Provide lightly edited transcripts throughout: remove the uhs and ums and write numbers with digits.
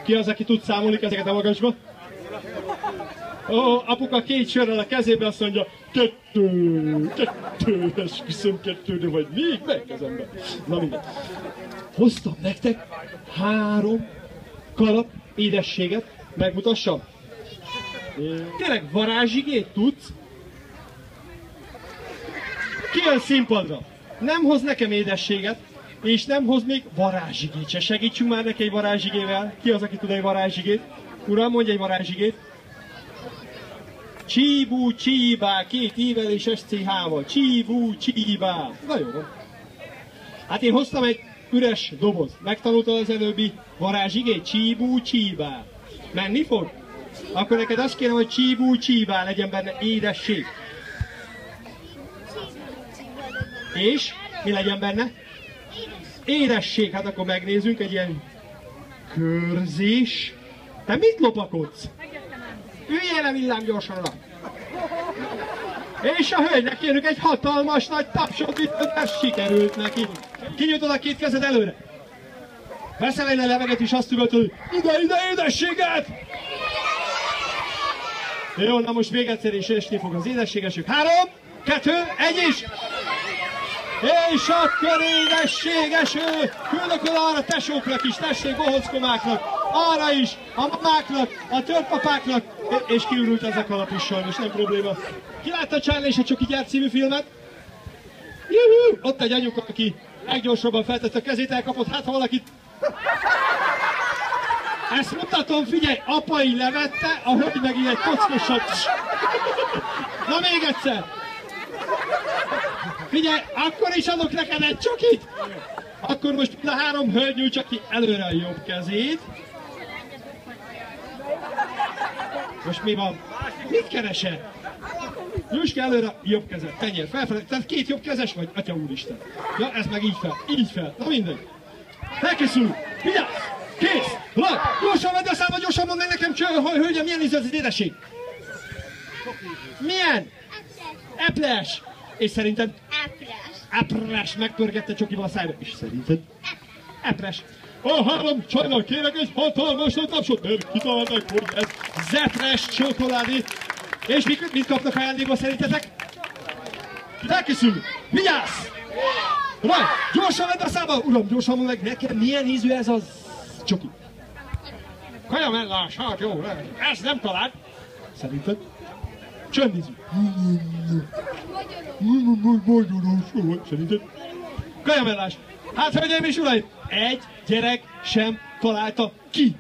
Ki az, aki tud számolni ezeket a magasba? Ó, apuka két sörrel a kezébe azt mondja, kettő, esküszöm kettő, de vagy még megkezembe. Na minden. Hoztam nektek 3 kalap édességet, megmutassam. Tényleg varázsigét tudsz? Ki jön színpadra? Nem hoz nekem édességet, és nem hoz még varázsigét se. Segítsünk már neki egy varázsigével. Ki az, aki tud egy varázsigét? Uram, mondj egy varázsigét. Csíbú, csíbá, 2 ível és SCH-val. Csíbú, csíbá. Na jó. Hát én hoztam egy üres doboz. Megtanultad az előbbi varázsigét? Csíbú, csíbá. Menni fog? Akkor neked azt kérem, hogy csíbú, csíbá legyen benne édesség. És mi legyen benne? Édesség. Hát akkor megnézzünk egy ilyen körzés. Te mit lopakodsz? Üljél le villám gyorsan oda. És a hölgynek kérünk egy hatalmas nagy tapsot, itt ez sikerült neki. Kinyújtod a 2 kezed előre. Veszel egy leveget és azt üvöltöd, ide édességet! Jó, na most még egyszer is esni fog az édességesük. 3, 2, 1 is! És akkor édességeső! Küldök oda arra tesóknak is, tessék bohockomáknak, arra is, a mamáknak, a törpapáknak, és kiürült ez a kalap is sajnos, nem probléma. Ki látta a Charlie és a Csoki gyárt című filmet? Juhu! Ott egy anyuka, aki leggyorsabban feltette a kezét, elkapott, hát ha valakit... Ezt mutatom, figyelj, apai levette, a hölgy meg így egy kockosat. Na még egyszer! Figyelj, akkor is adok neked egy csokit! Akkor most mind a 3 hölgy nyújtsa ki előre a jobb kezét. Most mi van? Mit keresel? Nyújts ki előre a jobb kezed, tenyér felfelé. Tehát 2 jobb kezes vagy? Atya úristen. Ja, ez meg így fel. Na mindegy. Felkészülünk. Vigyázz! Kész! Lag! Gyorsan vedd a számba, gyorsan mondd meg nekem, hölgyem, milyen ízű az édesség? Milyen? Eples! És szerinted? Epres! Megpörgette Csokival a szájba. És szerinted? Epres! A 3 csajnak kérek egy hatalmas nagy tapsot, mert kitalálták, hogy ez zepres csokoládé. És mit kapnak ajándékba szerintetek? Felkészülünk! Vigyázz! Raj! Gyorsan vedd a szába! Uram, gyorsan mondd meg nekem, milyen ízű ez az csoki? Kajamellás, hát jó, ez nem talált. Szerinted? Csöndízű. Szerinted? Kajamellás. Hát, hölgyeim és uraim, egy gyerek sem találta ki.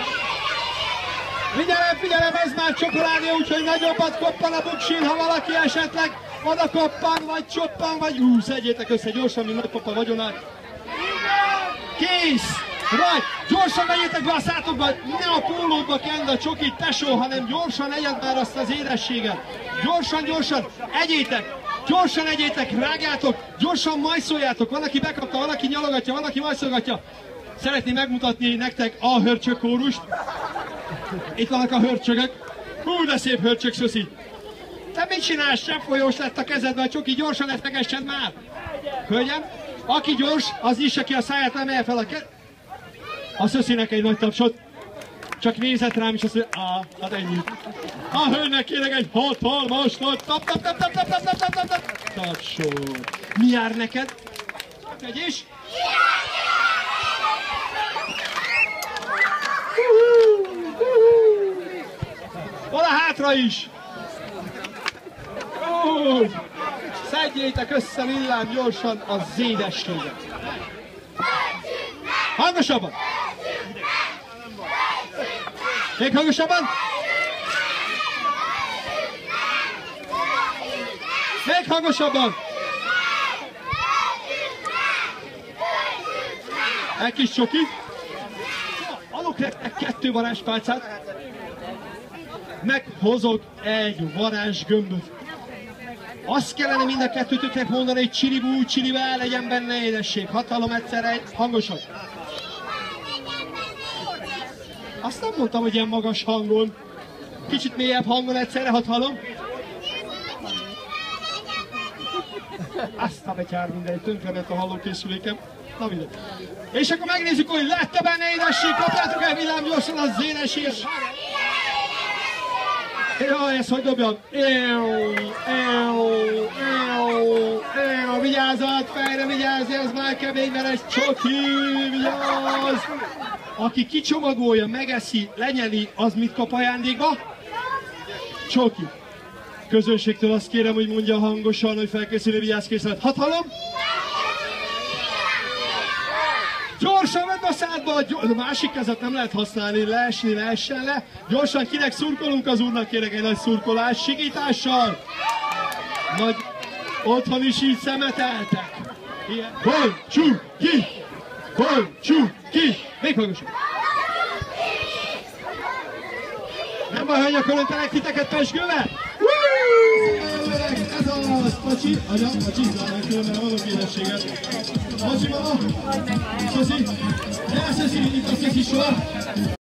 Figyelem, ez már csokoládé, úgyhogy nagyobbat koppan a buksin, ha valaki esetleg oda koppan, vagy csoppan, vagy szedjétek össze gyorsan, mint nagypapa vagyonát. Kész! Raj, gyorsan vegyétek be a szátokba, ne a pólódba kend a csokit, tesó, hanem gyorsan egyed már azt az édességet. Gyorsan, gyorsan egyétek, rágjátok, gyorsan majszoljátok, van, aki bekapta, van, aki nyalogatja, van, aki majszolgatja. Szeretném megmutatni nektek a hörcsög kórust. Itt vannak a hörcsögök. Hú, de szép hörcsög, szöszi. Te mit csinálsz? Sem folyós lett a kezedben, a csoki, gyorsan ezt megessed már. Hölgyem, aki gyors, az nyissa ki a száját, emelje fel a szöszinek egy nagy tapsot. Csak nézett rám, és azt mondja, hát ennyi. A hölgynek kérek egy hatalmas nagy tapsot. Mi jár neked? Megy is? Oda hátra is! Szedjétek össze villám gyorsan a édességet. Hangosabban! Még hangosabban! Még hangosabban! Egy kis csoki. Adok nektek 2 varázspálcát. Meghozok egy varázsgömböt. Azt kellene mind a 2-töknek mondani, hogy csiribú, csirivel legyen benne édesség. Hatalom egyszerre, hangosan. Azt nem mondtam, hogy ilyen magas hangon. Kicsit mélyebb hangon egyszerre, hatalom. Azt a betyár mindegy, tönkrement a hallókészülékem. Na mindegy. És akkor megnézzük, hogy lett-e benne édesség, kapjátok el villámgyorsan az édesség. Jaj, ezt hogy dobjam? Vigyázzat, fejre vigyázz, ez már kemény, mert ez csoki, vigyázz! Aki kicsomagolja, megeszi, lenyeli, az mit kap ajándékba? Csoki. Közönségtől azt kérem, hogy mondja hangosan, hogy felkészülő vigyázkészület. Hadd hallom? Gyorsan vedd a szádba, a másik kezet nem lehet használni, leesni, leessen le. Gyorsan, kinek szurkolunk az úrnak, kérek egy nagy szurkolás, sikítással. Nagy otthon is így szemeteltek. Boncsú ki! Boncsú ki! Még hangosan. Nem baj, hogy nyaköröntelek titeket pezsgővel? Ez az! Pacsi, anya, pacsi, különben adok édességet. Pacsi, mama! Köszi! Elszeszi, itt a szeszi sor!